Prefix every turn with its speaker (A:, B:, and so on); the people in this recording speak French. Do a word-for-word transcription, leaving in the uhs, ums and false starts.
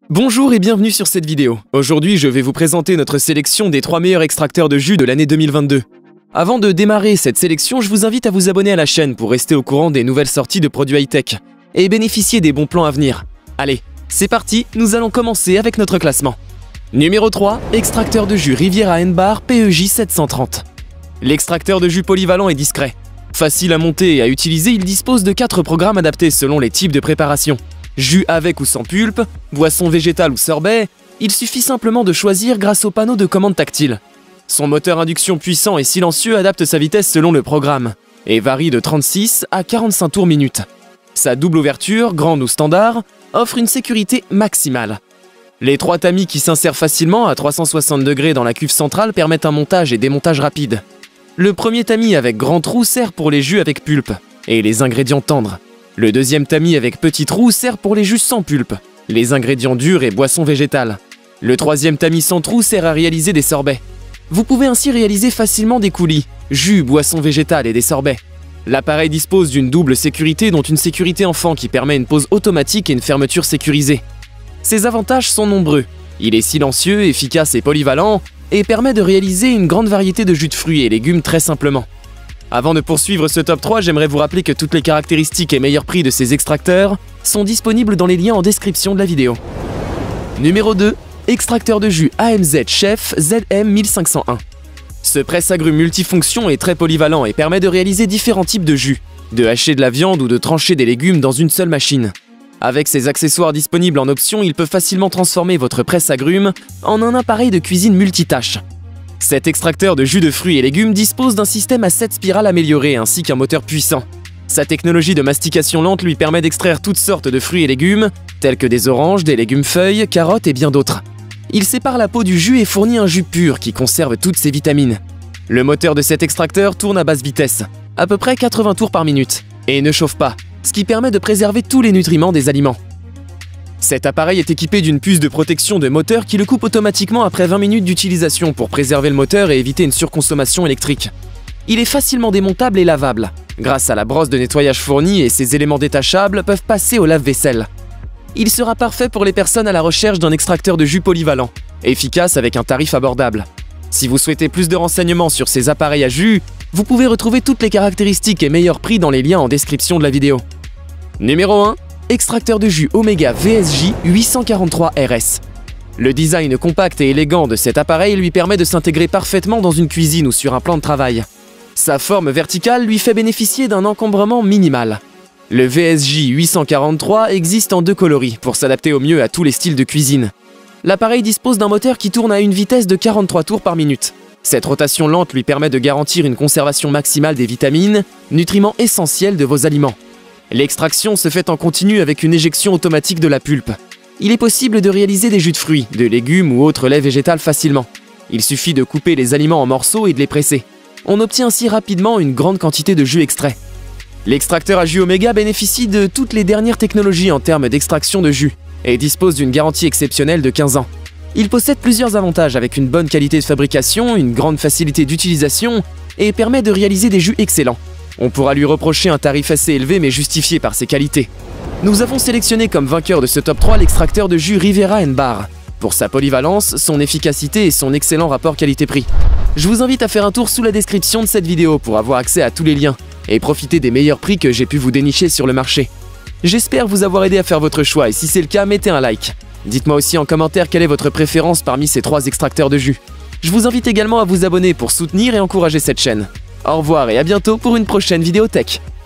A: Bonjour et bienvenue sur cette vidéo. Aujourd'hui, je vais vous présenter notre sélection des trois meilleurs extracteurs de jus de l'année deux mille vingt-deux. Avant de démarrer cette sélection, je vous invite à vous abonner à la chaîne pour rester au courant des nouvelles sorties de produits high-tech et bénéficier des bons plans à venir. Allez, c'est parti, nous allons commencer avec notre classement. Numéro trois, extracteur de jus Riviera N-Bar P E J sept cent trente. L'extracteur de jus polyvalent est discret. Facile à monter et à utiliser, il dispose de quatre programmes adaptés selon les types de préparation. Jus avec ou sans pulpe, boisson végétale ou sorbet, il suffit simplement de choisir grâce au panneau de commande tactile. Son moteur induction puissant et silencieux adapte sa vitesse selon le programme et varie de trente-six à quarante-cinq tours minute. Sa double ouverture, grande ou standard, offre une sécurité maximale. Les trois tamis qui s'insèrent facilement à trois cent soixante degrés dans la cuve centrale permettent un montage et démontage rapide. Le premier tamis avec grand trou sert pour les jus avec pulpe et les ingrédients tendres. Le deuxième tamis avec petit trou sert pour les jus sans pulpe, les ingrédients durs et boissons végétales. Le troisième tamis sans trou sert à réaliser des sorbets. Vous pouvez ainsi réaliser facilement des coulis, jus, boissons végétales et des sorbets. L'appareil dispose d'une double sécurité dont une sécurité enfant qui permet une pause automatique et une fermeture sécurisée. Ses avantages sont nombreux. Il est silencieux, efficace et polyvalent et permet de réaliser une grande variété de jus de fruits et légumes très simplement. Avant de poursuivre ce top trois, j'aimerais vous rappeler que toutes les caractéristiques et meilleurs prix de ces extracteurs sont disponibles dans les liens en description de la vidéo. Numéro deux. Extracteur de jus A M Z Chef Z M mille cinq cent un. Ce presse-agrumes multifonction est très polyvalent et permet de réaliser différents types de jus, de hacher de la viande ou de trancher des légumes dans une seule machine. Avec ses accessoires disponibles en option, il peut facilement transformer votre presse-agrumes en un appareil de cuisine multitâche. Cet extracteur de jus de fruits et légumes dispose d'un système à sept spirales amélioré ainsi qu'un moteur puissant. Sa technologie de mastication lente lui permet d'extraire toutes sortes de fruits et légumes, tels que des oranges, des légumes feuilles, carottes et bien d'autres. Il sépare la peau du jus et fournit un jus pur qui conserve toutes ses vitamines. Le moteur de cet extracteur tourne à basse vitesse, à peu près quatre-vingts tours par minute, et ne chauffe pas, ce qui permet de préserver tous les nutriments des aliments. Cet appareil est équipé d'une puce de protection de moteur qui le coupe automatiquement après vingt minutes d'utilisation pour préserver le moteur et éviter une surconsommation électrique. Il est facilement démontable et lavable. Grâce à la brosse de nettoyage fournie et ses éléments détachables peuvent passer au lave-vaisselle. Il sera parfait pour les personnes à la recherche d'un extracteur de jus polyvalent, efficace avec un tarif abordable. Si vous souhaitez plus de renseignements sur ces appareils à jus, vous pouvez retrouver toutes les caractéristiques et meilleurs prix dans les liens en description de la vidéo. Numéro un. Extracteur de jus Omega V S J huit cent quarante-trois R S. Le design compact et élégant de cet appareil lui permet de s'intégrer parfaitement dans une cuisine ou sur un plan de travail. Sa forme verticale lui fait bénéficier d'un encombrement minimal. Le V S J huit cent quarante-trois existe en deux coloris pour s'adapter au mieux à tous les styles de cuisine. L'appareil dispose d'un moteur qui tourne à une vitesse de quarante-trois tours par minute. Cette rotation lente lui permet de garantir une conservation maximale des vitamines, nutriments essentiels de vos aliments. L'extraction se fait en continu avec une éjection automatique de la pulpe. Il est possible de réaliser des jus de fruits, de légumes ou autres laits végétales facilement. Il suffit de couper les aliments en morceaux et de les presser. On obtient ainsi rapidement une grande quantité de jus extrait. L'extracteur à jus Omega bénéficie de toutes les dernières technologies en termes d'extraction de jus et dispose d'une garantie exceptionnelle de quinze ans. Il possède plusieurs avantages avec une bonne qualité de fabrication, une grande facilité d'utilisation et permet de réaliser des jus excellents. On pourra lui reprocher un tarif assez élevé mais justifié par ses qualités. Nous avons sélectionné comme vainqueur de ce top trois l'extracteur de jus Riviera N-Bar, pour sa polyvalence, son efficacité et son excellent rapport qualité-prix. Je vous invite à faire un tour sous la description de cette vidéo pour avoir accès à tous les liens et profiter des meilleurs prix que j'ai pu vous dénicher sur le marché. J'espère vous avoir aidé à faire votre choix et si c'est le cas, mettez un like. Dites-moi aussi en commentaire quelle est votre préférence parmi ces trois extracteurs de jus. Je vous invite également à vous abonner pour soutenir et encourager cette chaîne. Au revoir et à bientôt pour une prochaine vidéo tech.